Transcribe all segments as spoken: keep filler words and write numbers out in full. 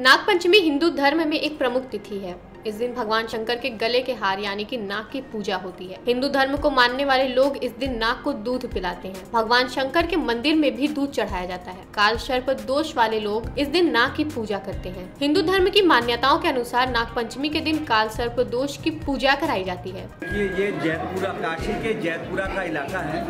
नागपंचमी हिंदू धर्म में एक प्रमुख तिथि है। इस दिन भगवान शंकर के गले के हार यानी कि नाग की पूजा होती है। हिंदू धर्म को मानने वाले लोग इस दिन नाग को दूध पिलाते हैं। भगवान शंकर के मंदिर में भी दूध चढ़ाया जाता है। काल सर्प दोष वाले लोग इस दिन नाग की पूजा करते हैं। हिंदू धर्म की मान्यताओं के अनुसार नागपंचमी के दिन काल सर्प दोष की पूजा कराई जाती है। ये ये जैतपुरा, काशी के जैतपुरा का इलाका है।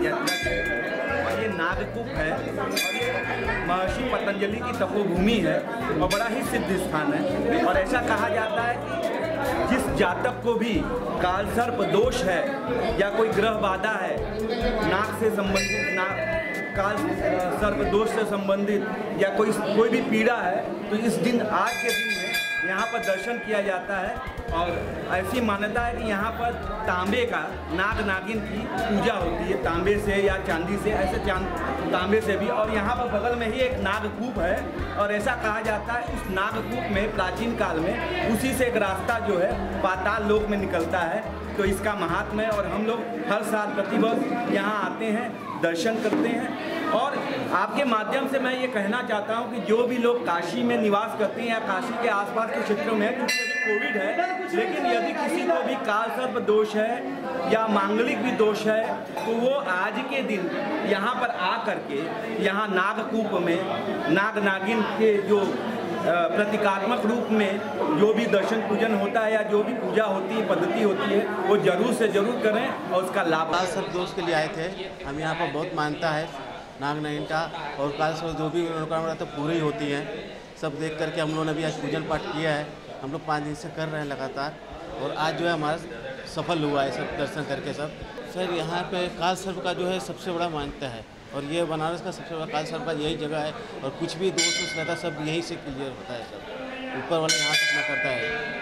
और ये नागकूप है और ये महर्षि पतंजलि की तपोभूमि है और बड़ा ही सिद्ध स्थान है। और ऐसा कहा जाता है कि जिस जातक को भी काल सर्प दोष है या कोई ग्रह बाधा है, नाग से संबंधित, नाग काल सर्प दोष से संबंधित या कोई कोई भी पीड़ा है, तो इस दिन, आज के दिन में यहाँ पर दर्शन किया जाता है। और ऐसी मान्यता है कि यहाँ पर तांबे का, नाग नागिन की पूजा होती है, तांबे से या चांदी से, ऐसे चांद तांबे से भी। और यहाँ पर बगल में ही एक नागकूप है और ऐसा कहा जाता है उस नागकूप में प्राचीन काल में उसी से एक रास्ता जो है पाताल लोक में निकलता है। तो इसका महात्म्य है और हम लोग हर साल प्रतिवर्ष यहाँ आते हैं, दर्शन करते हैं। और आपके माध्यम से मैं ये कहना चाहता हूँ कि जो भी लोग काशी में निवास करते हैं या काशी के आसपास के क्षेत्रों में, क्योंकि अभी कोविड है, लेकिन यदि किसी को भी काल सर्प दोष है या मांगलिक भी दोष है, तो वो आज के दिन यहाँ पर आ करके यहाँ नागकूप में नाग नागिन के जो प्रतीकात्मक रूप में जो भी दर्शन पूजन होता है या जो भी पूजा होती है, पद्धति होती है, वो जरूर से जरूर करें और उसका लाभ। काल सर्प दोष के लिए आए थे हम। यहाँ पर बहुत मानता है नाग नागिन का, और काल सर्प जो भी मनोकामना तो पूरी होती है। सब देख करके हम लोगों ने भी आज पूजन पाठ किया है। हम लोग पाँच दिन से कर रहे हैं लगातार, और आज जो है हमारा सफल हुआ है सब दर्शन करके। सब सर यहाँ पे काल सर्प का जो है सबसे बड़ा मान्यता है, और ये बनारस का सबसे बड़ा काल सर्प का यही जगह है। और कुछ भी दोष वोष रहता है सब यहीं से क्लियर होता है, सब ऊपर वाले यहाँ तक न करता है।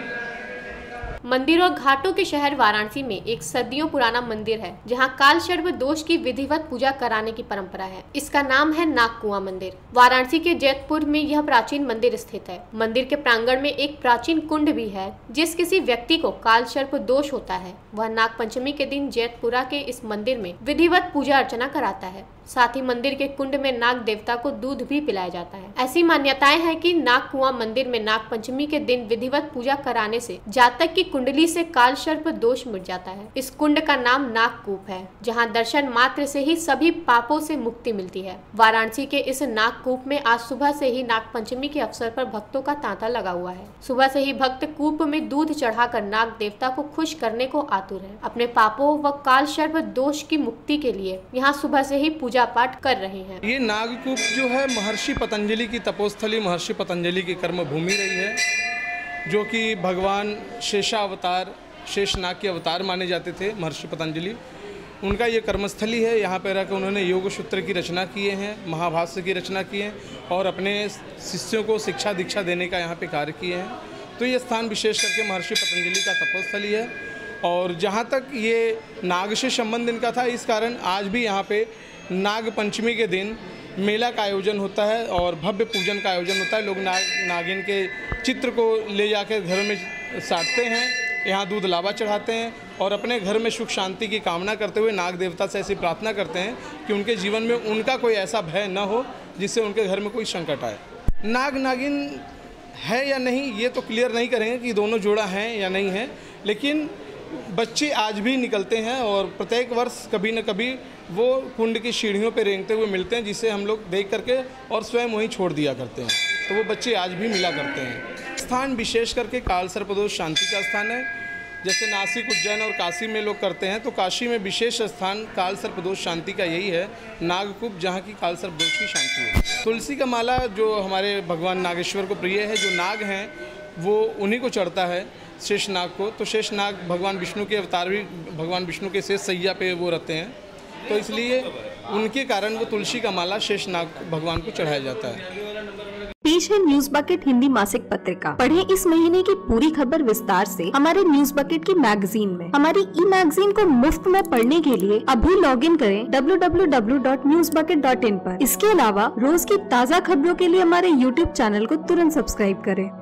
मंदिर और घाटों के शहर वाराणसी में एक सदियों पुराना मंदिर है जहां काल सर्प दोष की विधिवत पूजा कराने की परंपरा है। इसका नाम है नागकुआं मंदिर। वाराणसी के जैतपुर में यह प्राचीन मंदिर स्थित है। मंदिर के प्रांगण में एक प्राचीन कुंड भी है। जिस किसी व्यक्ति को काल सर्प दोष होता है वह नागपंचमी के दिन जैतपुरा के इस मंदिर में विधिवत पूजा अर्चना कराता है। साथ ही मंदिर के कुंड में नाग देवता को दूध भी पिलाया जाता है। ऐसी मान्यताएं हैं कि नागकुआं मंदिर में नागपंचमी के दिन विधिवत पूजा कराने से जातक की कुंडली से काल सर्प दोष मिट जाता है। इस कुंड का नाम नागकूप है, जहां दर्शन मात्र से ही सभी पापों से मुक्ति मिलती है। वाराणसी के इस नागकूप में आज सुबह से ही नागपंचमी के अवसर पर भक्तों का तांता लगा हुआ है। सुबह से ही भक्त कूप में दूध चढ़ाकर नाग देवता को खुश करने को आतुर है। अपने पापों व काल सर्प दोष की मुक्ति के लिए यहाँ सुबह से ही पूजा पाठ कर रहे हैं। ये नागकूप जो है महर्षि पतंजलि की तपोस्थली, महर्षि पतंजलि की कर्म भूमि रही है, जो कि भगवान शेषावतार, शेषनाग के अवतार माने जाते थे महर्षि पतंजलि। उनका ये कर्मस्थली है। यहाँ पर रहकर उन्होंने योग सूत्र की रचना किए हैं, महाभाष्य की रचना की है और अपने शिष्यों को शिक्षा दीक्षा देने का यहाँ पे कार्य किए हैं। तो ये स्थान विशेष करके महर्षि पतंजलि का तपोस्थली है। और जहाँ तक ये नाग से संबंध इनका था, इस कारण आज भी यहाँ पे नाग पंचमी के दिन मेला का आयोजन होता है और भव्य पूजन का आयोजन होता है। लोग नाग नागिन के चित्र को ले जाकर घर में साटते हैं, यहाँ दूध लावा चढ़ाते हैं और अपने घर में सुख शांति की कामना करते हुए नाग देवता से ऐसी प्रार्थना करते हैं कि उनके जीवन में उनका कोई ऐसा भय न हो जिससे उनके घर में कोई संकट आए। नाग नागिन है या नहीं ये तो क्लियर नहीं करेंगे कि दोनों जोड़ा हैं या नहीं है, लेकिन बच्चे आज भी निकलते हैं और प्रत्येक वर्ष कभी न कभी वो कुंड की सीढ़ियों पर रेंगते हुए मिलते हैं, जिसे हम लोग देख करके और स्वयं वहीं छोड़ दिया करते हैं। तो वो बच्चे आज भी मिला करते हैं। स्थान विशेष करके काल सर्पदोष शांति का स्थान है। जैसे नासिक, उज्जैन और काशी में लोग करते हैं, तो काशी में विशेष स्थान काल सर्पदोष शांति का यही है, नागकूप, जहाँ की काल सर्पदोष की शांति है। तुलसी का माला जो हमारे भगवान नागेश्वर को प्रिय है, जो नाग हैं वो उन्हीं को चढ़ता है, शेषनाग को। तो शेषनाग भगवान विष्णु के अवतार भी, भगवान विष्णु के शेष सैया पे वो रहते हैं, तो इसलिए उनके कारण वो तुलसी का माला शेषनाग भगवान को चढ़ाया जाता है। पेश है न्यूज बकेट हिंदी मासिक पत्रिका। पढ़ें इस महीने की पूरी खबर विस्तार से हमारे न्यूज बकेट की मैगजीन में। हमारी ई मैगजीन को मुफ्त में पढ़ने के लिए अभी लॉग इन करें W W W dot news bucket dot in पर। इसके अलावा रोज की ताज़ा खबरों के लिए हमारे यूट्यूब चैनल को तुरंत सब्सक्राइब करें।